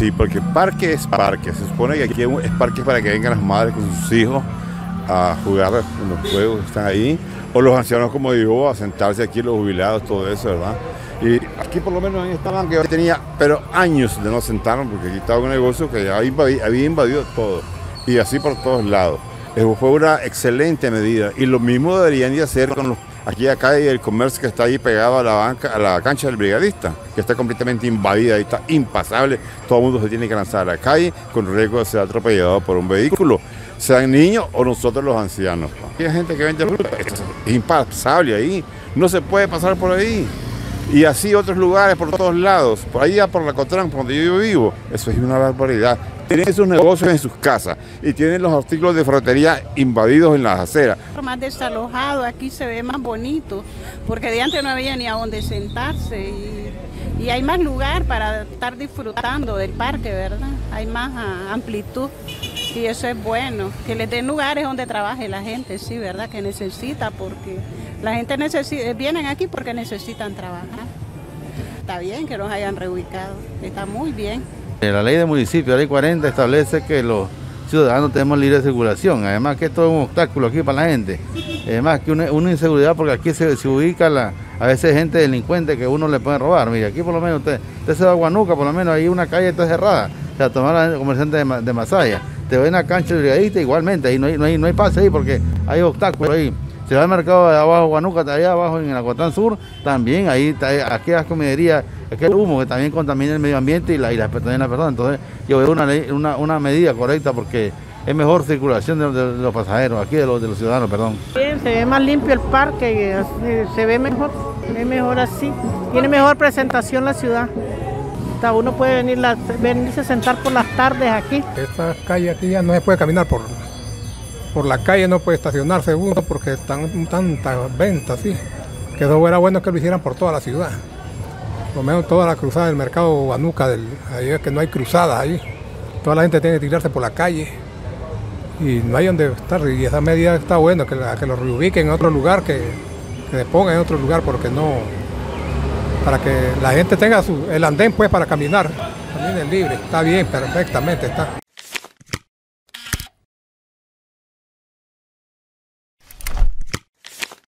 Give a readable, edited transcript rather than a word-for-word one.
Sí, porque parque es parque. Se supone que aquí es parque para que vengan las madres con sus hijos a jugar en los juegos que están ahí, o los ancianos, como digo, a sentarse aquí, los jubilados, todo eso, ¿verdad? Y aquí por lo menos en esta banca yo tenía, pero años de no sentarme, porque aquí estaba un negocio que había invadido todo, y así por todos lados. Fue una excelente medida, y lo mismo deberían de hacer con aquí acá hay el comercio que está ahí pegado a la banca, a la cancha del Brigadista, que está completamente invadida y está impasable. Todo el mundo se tiene que lanzar a la calle con riesgo de ser atropellado por un vehículo, sean niños o nosotros los ancianos. Hay gente que vende fruta, es impasable ahí, no se puede pasar por ahí. Y así otros lugares por todos lados, por allá por la Cotrán, por donde yo vivo, eso es una barbaridad. Tienen sus negocios en sus casas y tienen los artículos de ferretería invadidos en las aceras. Más desalojado, aquí se ve más bonito, porque de antes no había ni a dónde sentarse y hay más lugar para estar disfrutando del parque, ¿verdad? Hay más amplitud y eso es bueno, que les den lugares donde trabaje la gente, sí, ¿verdad? Que necesita, porque la gente vienen aquí porque necesitan trabajar. Está bien que los hayan reubicado, está muy bien. La ley del municipio, la ley 40, establece que los ciudadanos tenemos libre circulación, además que esto es un obstáculo aquí para la gente, además que una inseguridad porque aquí se ubica a veces gente delincuente que uno le puede robar. Mire, aquí por lo menos usted se va a Huánuco, por lo menos ahí una calle está cerrada, o sea, tomar a la comerciante de Masaya, te va en la cancha del Brigadista igualmente, ahí no hay pase ahí porque hay obstáculos ahí. Se va al mercado de abajo, Huánuco, allá abajo en la Cotrán Sur, también ahí está aquellas comiderías, aquel humo que también contamina el medio ambiente y las personas. Entonces yo veo una medida correcta porque es mejor circulación de los pasajeros, aquí de los ciudadanos, perdón. Bien, se ve más limpio el parque, se ve mejor así, tiene mejor presentación la ciudad. Hasta uno puede venirse a sentar por las tardes aquí. Esta calle aquí ya no se puede caminar por la calle, no puede estacionarse uno porque están tantas ventas, sí. Que no fuera bueno que lo hicieran por toda la ciudad. Por lo menos toda la cruzada del mercado Huánuco, ahí es que no hay cruzadas ahí. Toda la gente tiene que tirarse por la calle y no hay donde estar. Y esa medida está bueno, que lo reubiquen en otro lugar, que se pongan en otro lugar porque no, para que la gente tenga el andén pues para caminar, también es libre. Está bien, perfectamente está.